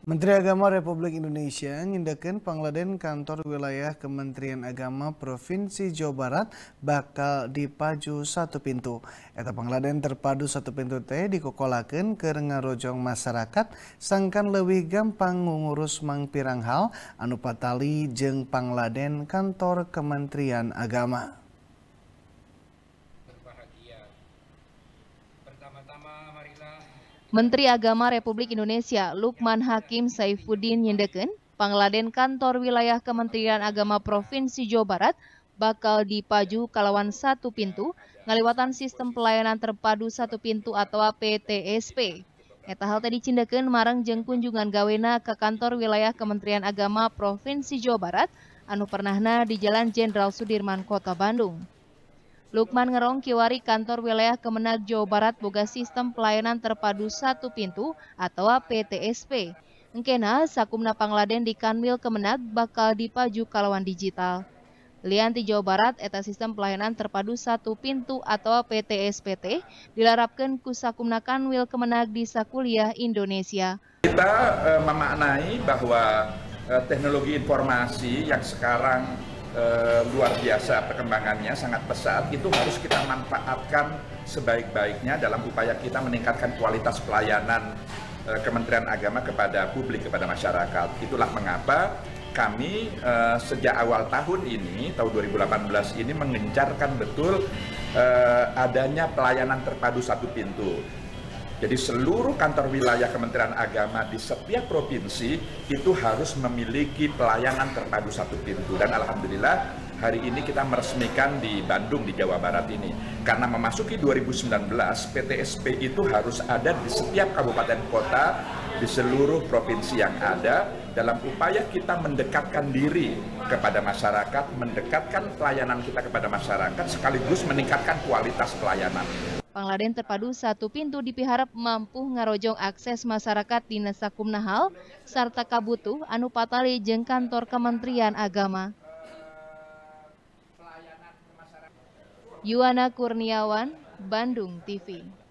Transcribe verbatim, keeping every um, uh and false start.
Menteri Agama Republik Indonesia nyindekeun pangladen kantor wilayah Kementerian Agama Provinsi Jawa Barat bakal dipaju satu pintu. Eta pangladen terpadu satu pintu teh dikokolakeun keur ngarojong masyarakat sangkan leuwih gampang ngurus mangpirang hal anu patali jeung pangladen kantor Kementerian Agama. Menteri Agama Republik Indonesia Lukman Hakim Saifuddin nyindekeun pangladen kantor wilayah Kementerian Agama Provinsi Jawa Barat bakal dipaju kalawan satu pintu ngaliwatan sistem pelayanan terpadu satu pintu atau P T S P. Eta hal tadi cindekeun marang jeung kunjungan gawena ke kantor wilayah Kementerian Agama Provinsi Jawa Barat anu pernahna di Jalan Jenderal Sudirman, Kota Bandung. Lukman ngerong kiwari kantor wilayah Kemenag Jawa Barat boga sistem pelayanan terpadu satu pintu atau P T S P. Engkena sakumna pangladen di Kanwil Kemenag bakal dipaju kalawan digital. Lian ti Jawa Barat eta sistem pelayanan terpadu satu pintu atau P T S P T dilarapkeun ku sakumna Kanwil Kemenag di sakuliah Indonesia. Kita uh, memaknai bahwa uh, teknologi informasi yang sekarang Uh, luar biasa perkembangannya, sangat pesat, itu harus kita manfaatkan sebaik-baiknya dalam upaya kita meningkatkan kualitas pelayanan uh, Kementerian Agama kepada publik, kepada masyarakat. Itulah mengapa kami uh, sejak awal tahun ini, tahun dua ribu delapan belas ini mengencarkan betul uh, adanya pelayanan terpadu satu pintu. Jadi seluruh kantor wilayah Kementerian Agama di setiap provinsi itu harus memiliki pelayanan terpadu satu pintu. Dan alhamdulillah hari ini kita meresmikan di Bandung, di Jawa Barat ini. Karena memasuki dua ribu sembilan belas, P T S P itu harus ada di setiap kabupaten kota, di seluruh provinsi yang ada, dalam upaya kita mendekatkan diri kepada masyarakat, mendekatkan pelayanan kita kepada masyarakat, sekaligus meningkatkan kualitas pelayanan. Pangladen terpadu satu pintu dipiharap mampu ngarojong akses masyarakat dina sakumna hal sarta kabutuh anu patali jeung kantor Kementerian Agama. Yuwana Kurniawan, Bandung T V.